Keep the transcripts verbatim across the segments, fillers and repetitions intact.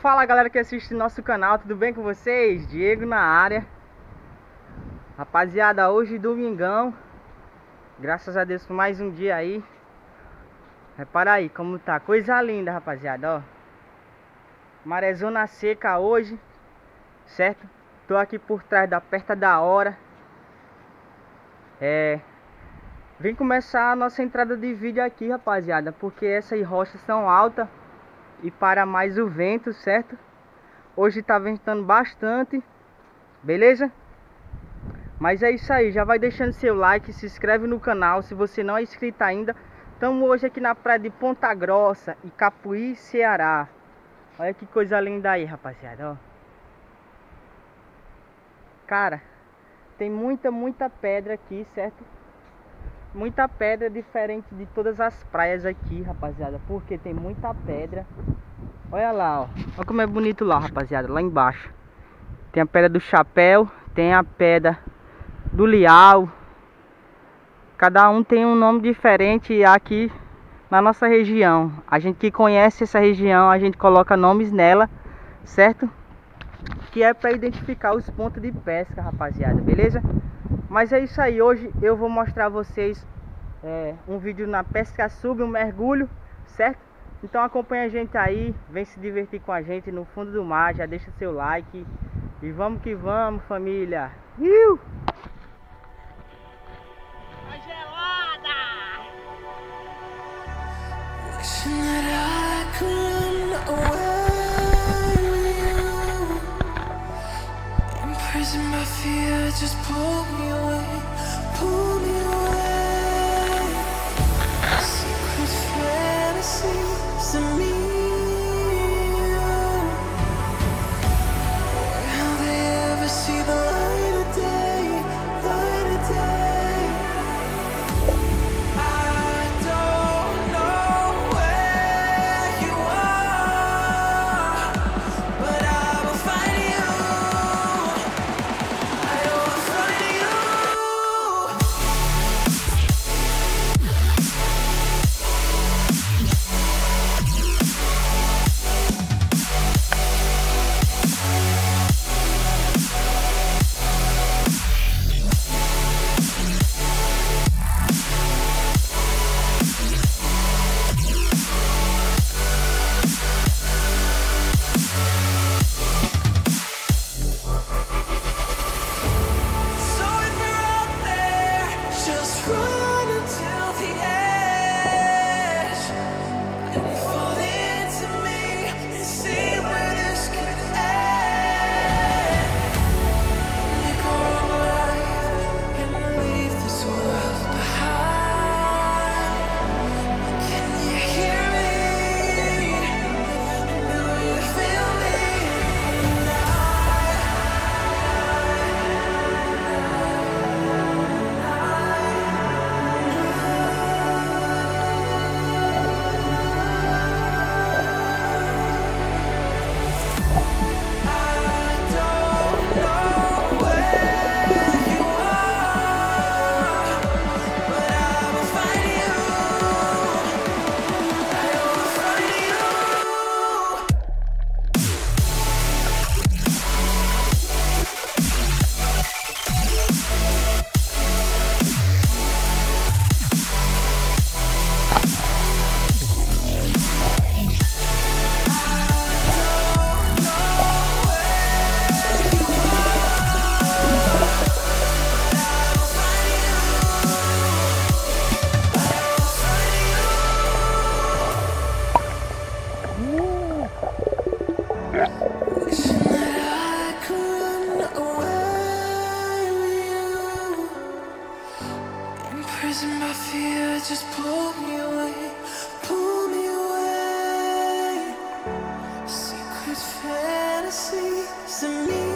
Fala galera que assiste nosso canal, tudo bem com vocês? Diego na área. Rapaziada, hoje domingão, graças a Deus por mais um dia aí. Repara aí como tá, coisa linda rapaziada, ó. Marezona seca hoje, certo? Tô aqui por trás da Perto da Hora. É... Vem começar a nossa entrada de vídeo aqui rapaziada, porque essas rochas são altas e para mais o vento, certo? Hoje tá ventando bastante, beleza? Mas é isso aí, já vai deixando seu like, se inscreve no canal se você não é inscrito ainda. Estamos hoje aqui na praia de Ponta Grossa e Capuí, Ceará. Olha que coisa linda aí rapaziada, ó. Cara, tem muita, muita pedra aqui, certo? Muita pedra diferente de todas as praias aqui, rapaziada, porque tem muita pedra. Olha lá, ó. Olha como é bonito lá, rapaziada, lá embaixo. Tem a pedra do chapéu, tem a pedra do Lial. Cada um tem um nome diferente aqui na nossa região. A gente que conhece essa região, a gente coloca nomes nela, certo? Que é para identificar os pontos de pesca, rapaziada, beleza? Mas é isso aí, hoje eu vou mostrar a vocês é, um vídeo na pesca sub, um mergulho, certo? Então acompanha a gente aí, vem se divertir com a gente no fundo do mar, já deixa seu like e vamos que vamos, família! Iu! A gelada! My fear just pull me away, pull me away. Secret fantasies of me. Will they ever see the light of day, light of day? I don't know where you are, but I will find you. My fear just pull me away, pull me away. Secret fantasies of me.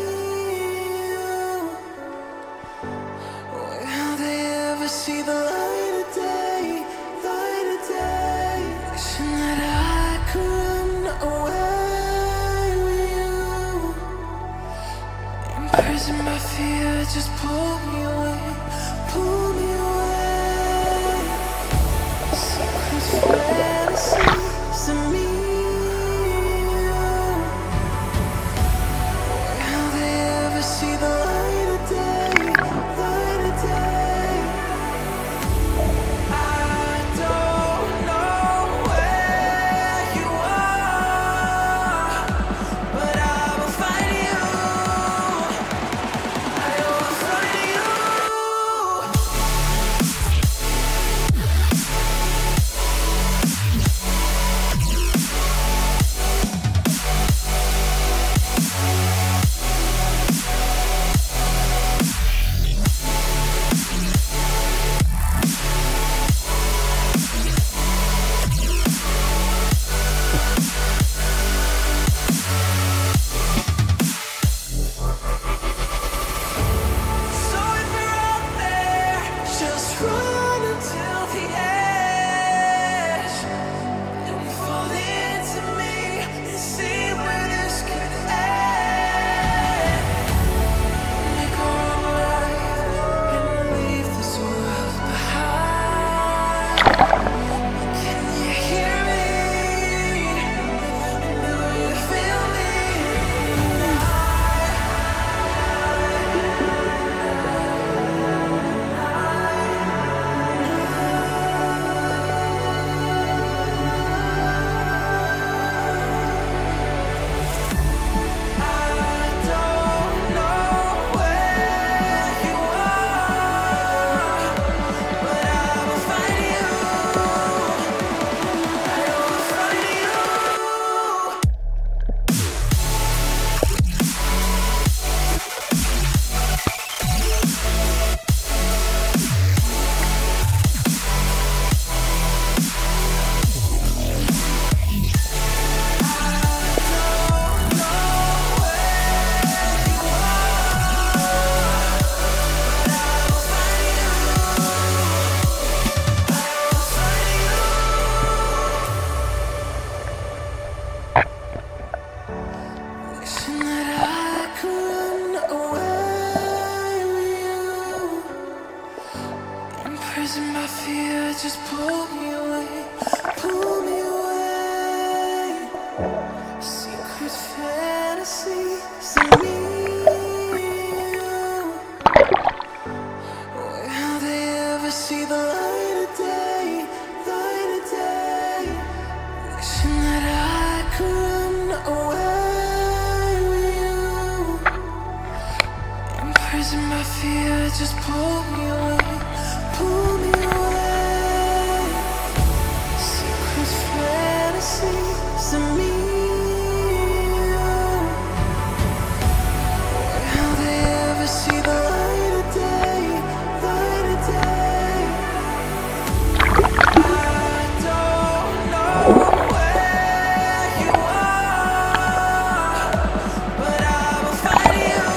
Will they ever see the light of day, light of day? Wishing that I could run away with you. Imprison my fear just pull me away, pull me away. Secret fantasies of me. fantasies of me. Will they ever see the light of day, light of day? Wishing that I could run away with you. Imprisoned by fear, just pull me away, pull me away. Secrets, fantasies of me. Will they ever see the light of day, light of day? I don't know where you are, but I will find you.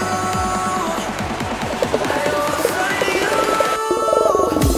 I will find you.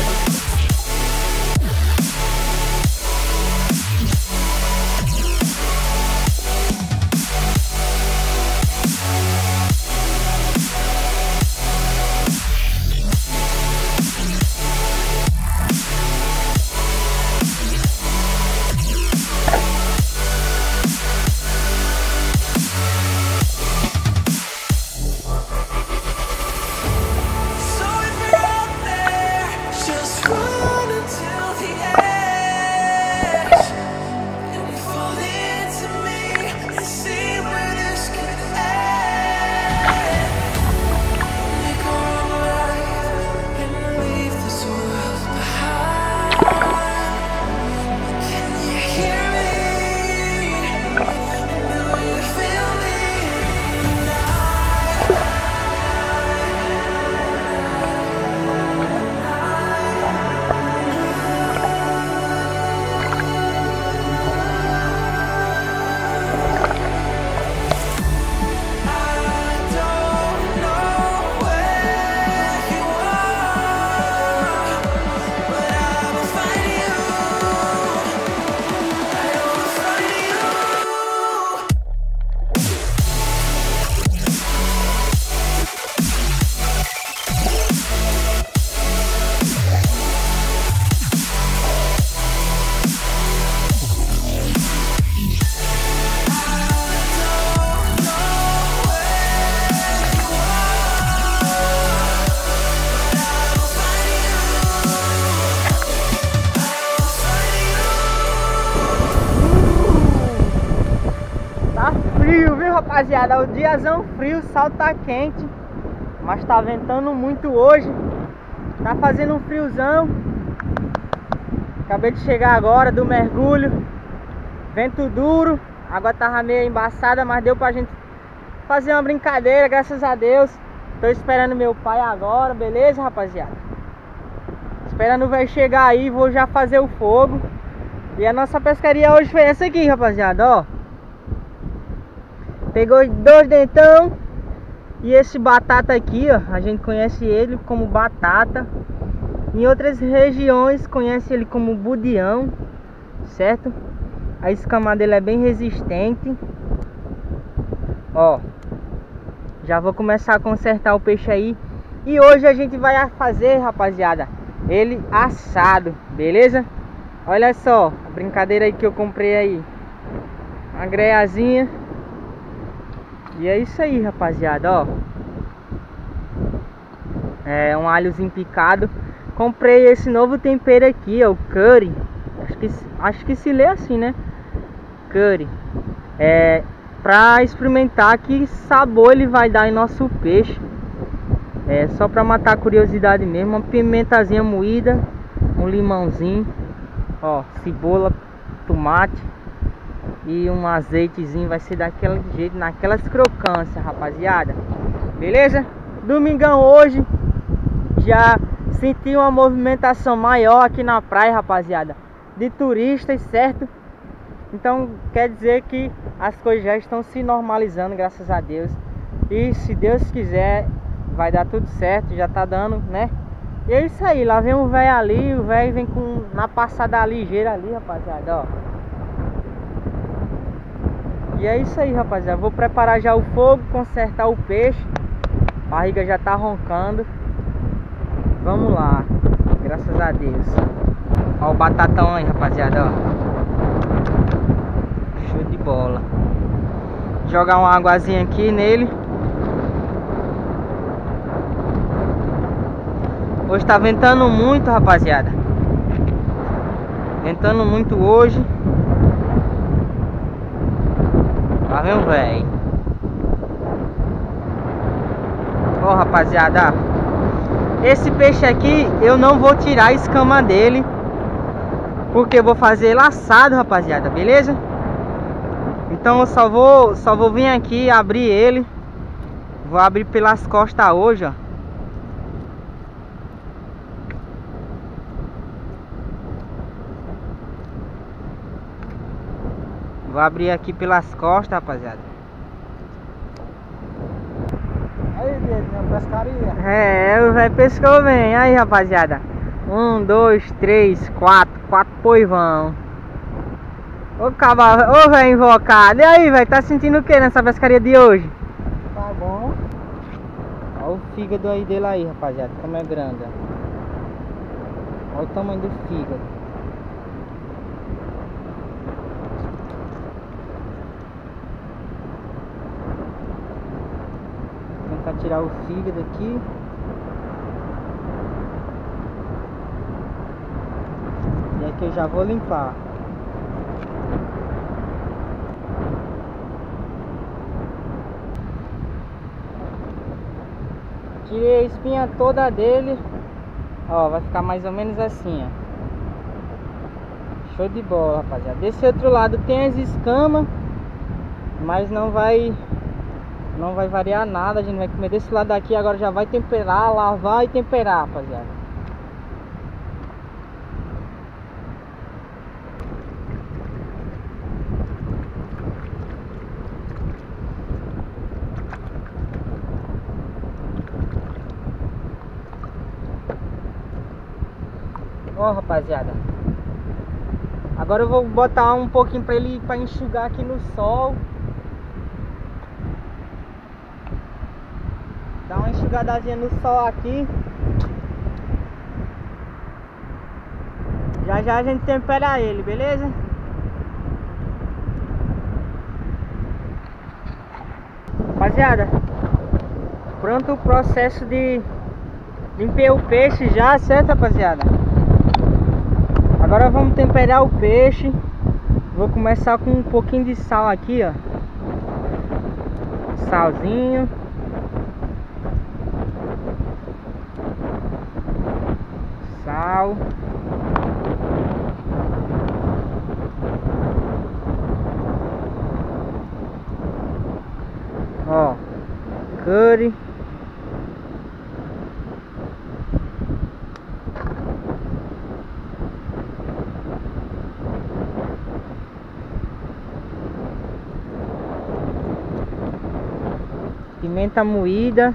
So if you're out there, just run until the edge and fall into me and see where this could end. Make a wrong right and leave this world behind. Can you hear me? Do you feel me? I don't know where you are, but I will find you. I will find you. Tá frio, viu, rapaziada? O diazão frio, o sol tá quente, mas tá ventando muito hoje. Tá fazendo um friozão. Acabei de chegar agora do mergulho. Vento duro. A água tava meio embaçada, mas deu pra gente fazer uma brincadeira, graças a Deus. Tô esperando meu pai agora, beleza, rapaziada? Esperando o velho chegar aí, vou já fazer o fogo. E a nossa pescaria hoje foi essa aqui, rapaziada, ó. Pegou dois dentão e esse batata aqui, ó, a gente conhece ele como batata. Em outras regiões conhece ele como budião, certo? A escama dele é bem resistente. Ó, já vou começar a consertar o peixe aí. E hoje a gente vai fazer, rapaziada, ele assado, beleza? Olha só a brincadeira aí que eu comprei aí. Uma greiazinha. E é isso aí, rapaziada, ó. É um alhozinho picado. Comprei esse novo tempero aqui, ó, o curry. Acho que, acho que se lê assim, né? Curry. É pra experimentar que sabor ele vai dar em nosso peixe. É só pra matar a curiosidade mesmo. Uma pimentazinha moída, um limãozinho, ó, cebola, tomate e um azeitezinho. Vai ser daquele jeito, naquelas crocâncias, rapaziada. Beleza? Domingão hoje. Já senti uma movimentação maior aqui na praia, rapaziada, de turistas, certo? Então quer dizer que as coisas já estão se normalizando, graças a Deus. E se Deus quiser, vai dar tudo certo, já tá dando, né? E é isso aí, lá vem o velho ali, o velho vem com na passada ligeira ali, rapaziada, ó. E é isso aí, rapaziada. Vou preparar já o fogo, consertar o peixe. A barriga já tá roncando. Vamos lá, graças a Deus. Ó o batatão aí, rapaziada, ó. Show de bola. Jogar uma águazinha aqui nele. Hoje tá ventando muito, rapaziada. Ventando muito hoje. Lá vem o velho. Ó, rapaziada, esse peixe aqui eu não vou tirar a escama dele, porque eu vou fazer laçado, rapaziada, beleza? Então eu só vou, só vou vir aqui abrir ele. Vou abrir pelas costas hoje, ó. Vou abrir aqui pelas costas, rapaziada. Aí, minha pescaria. É, o velho pescou bem. Aí, rapaziada. Um, dois, três, quatro. Quatro poivão. Ô, cavalo. Ô, velho invocado. E aí, velho? Tá sentindo o que nessa pescaria de hoje? Tá bom. Olha o fígado aí dele aí, rapaziada. Como é grande, ó. Olha o tamanho do fígado. Vou tentar tirar o fígado aqui. E aqui eu já vou limpar. Tirei a espinha toda dele. Ó, vai ficar mais ou menos assim, ó. Show de bola, rapaziada. Desse outro lado tem as escamas, mas não vai Não vai variar nada. A gente vai comer desse lado aqui. Agora já vai temperar, lavar e temperar, rapaziada. Ó, rapaziada, agora eu vou botar um pouquinho pra ele pra enxugar aqui no sol. Dá uma enxugadazinha no sol aqui. Já já a gente tempera ele, beleza? Rapaziada, pronto o processo de limpar o peixe já, certo, rapaziada? Agora vamos temperar o peixe. Vou começar com um pouquinho de sal aqui, ó. Salzinho. Sal. Ó, curry. Pimenta moída.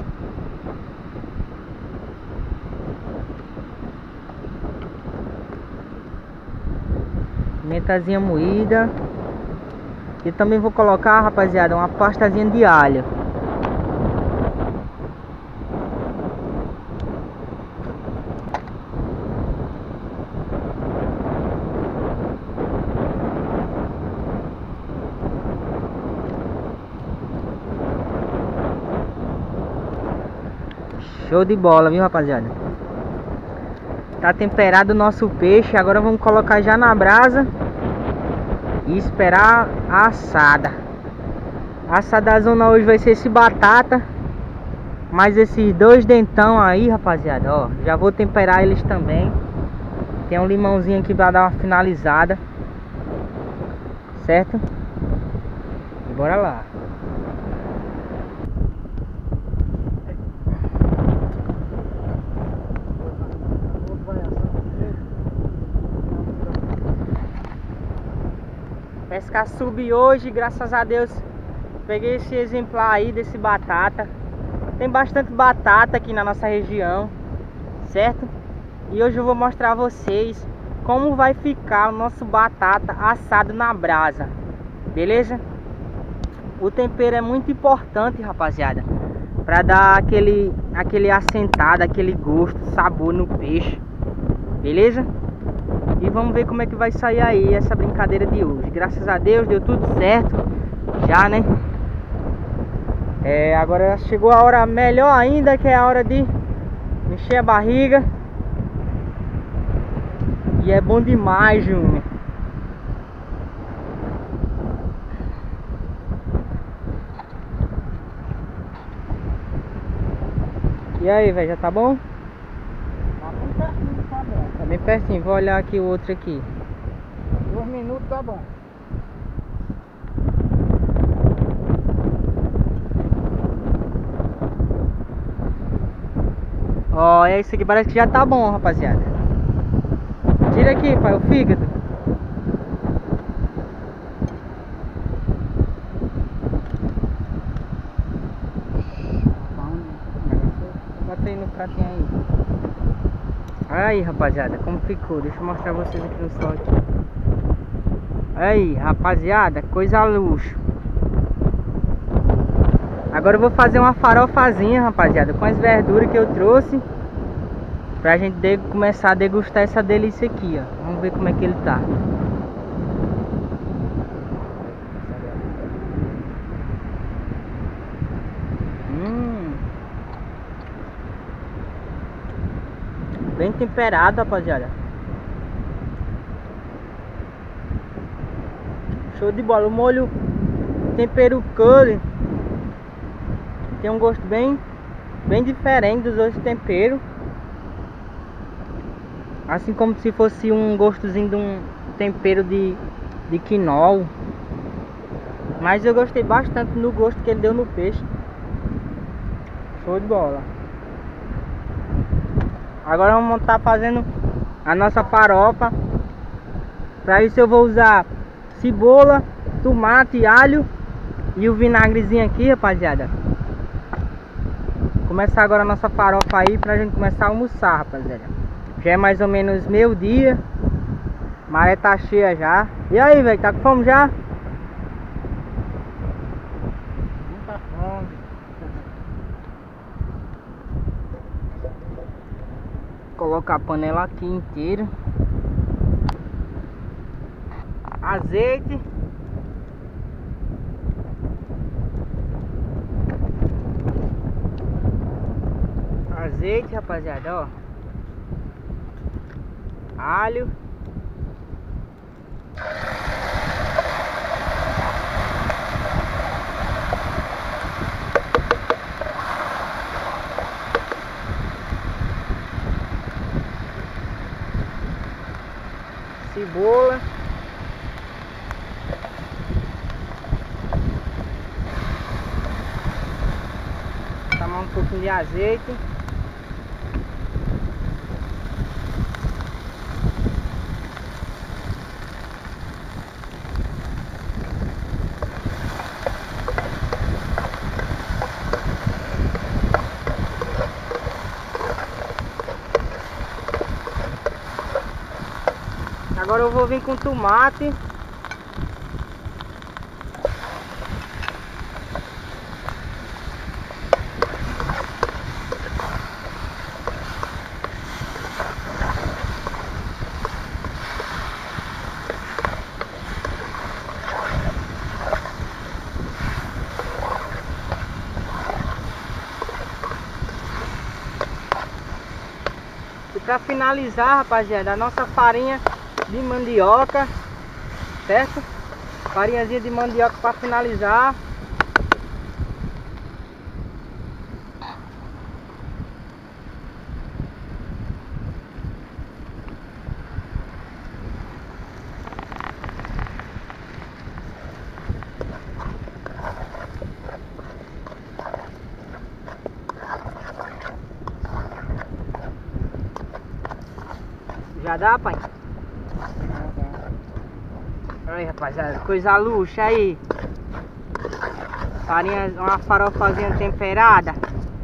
Pimentazinha moída. E também vou colocar, rapaziada, uma pastazinha de alho. Show de bola, viu, rapaziada? Tá temperado o nosso peixe. Agora vamos colocar já na brasa e esperar a assada. A assada zona hoje vai ser esse batata, mais esses dois dentão aí, rapaziada. Ó, já vou temperar eles também. Tem um limãozinho aqui pra dar uma finalizada, certo? E bora lá. Pescar sub hoje, graças a Deus. Peguei esse exemplar aí desse batata. Tem bastante batata aqui na nossa região, certo? E hoje eu vou mostrar a vocês como vai ficar o nosso batata assado na brasa, beleza? O tempero é muito importante, rapaziada, para dar aquele, aquele assentado, aquele gosto, sabor no peixe, beleza? E vamos ver como é que vai sair aí essa brincadeira de hoje. Graças a Deus deu tudo certo já, né? É, agora chegou a hora melhor ainda, que é a hora de encher a barriga. E é bom demais, Júnior. E aí, velho, já tá bom? Tá bem pertinho, tá bom. Tá bem pertinho, vou olhar aqui o outro aqui. Dois minutos tá bom. Ó, é isso aqui, parece que já tá bom, rapaziada. Tira aqui, pai, o fígado. Bota aí no pratinho aí. Aí, rapaziada, como ficou? Deixa eu mostrar pra vocês aqui no sol aqui. Aí, rapaziada, coisa luxo. Agora eu vou fazer uma farofazinha, rapaziada, com as verduras que eu trouxe, pra gente de começar a degustar essa delícia aqui, ó. Vamos ver como é que ele tá. Hum. Bem temperado, rapaziada. Show de bola. O molho tempero curry tem um gosto bem, bem diferente dos outros temperos. Assim como se fosse um gostozinho de um tempero de, de quinol. Mas eu gostei bastante no gosto que ele deu no peixe. Show de bola. Agora vamos estar fazendo a nossa farofa. Para isso eu vou usar cebola, tomate, alho e o vinagrezinho aqui, rapaziada. Começar agora a nossa farofa aí pra gente começar a almoçar, rapaziada. Já é mais ou menos meio dia. Maré tá cheia já. E aí, velho, tá com fome já? Muita fome. Colocar a panela aqui inteira. Azeite. Azeite, rapaziada, ó. Alho. Cebola. Tomar um pouquinho de azeite. Agora eu vou vir com tomate. E para finalizar, rapaziada, a nossa farinha de mandioca, certo? Farinhazinha de mandioca para finalizar. Já dá, pai? Aí, rapaziada, coisa luxa aí. Farinha, uma farofazinha temperada.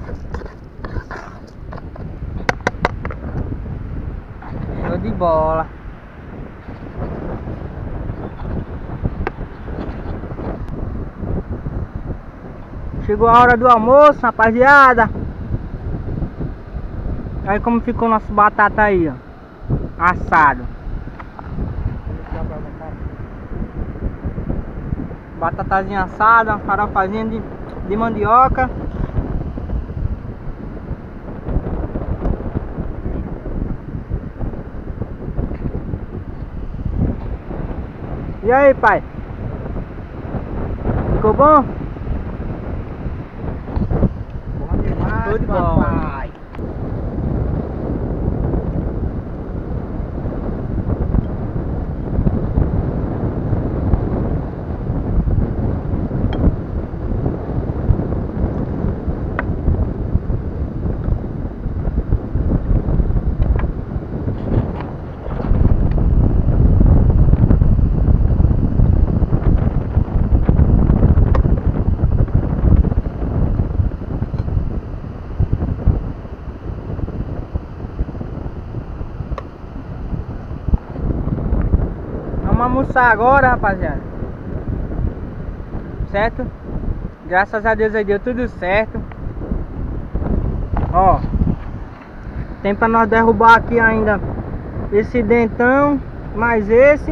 Show de bola. Chegou a hora do almoço, rapaziada. Aí como ficou nosso batata aí, ó. Assado. Batatazinha assada, uma farofazinha de de mandioca. E aí, pai? Ficou bom? Bom demais, Tudo bom. papai. Vamos almoçar agora, rapaziada. Certo? Graças a Deus aí deu tudo certo. Ó, tem pra nós derrubar aqui ainda esse dentão, mais esse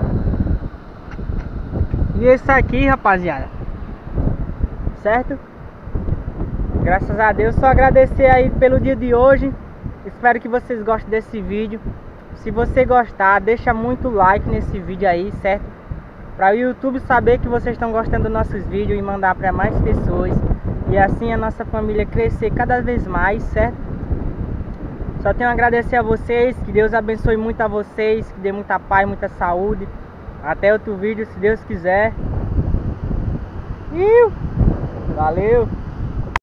e esse aqui, rapaziada. Certo? Graças a Deus, só agradecer aí pelo dia de hoje. Espero que vocês gostem desse vídeo. Se você gostar, deixa muito like nesse vídeo aí, certo? Para o YouTube saber que vocês estão gostando dos nossos vídeos e mandar para mais pessoas. E assim a nossa família crescer cada vez mais, certo? Só tenho a agradecer a vocês. Que Deus abençoe muito a vocês. Que dê muita paz, muita saúde. Até outro vídeo, se Deus quiser. Iu! Valeu!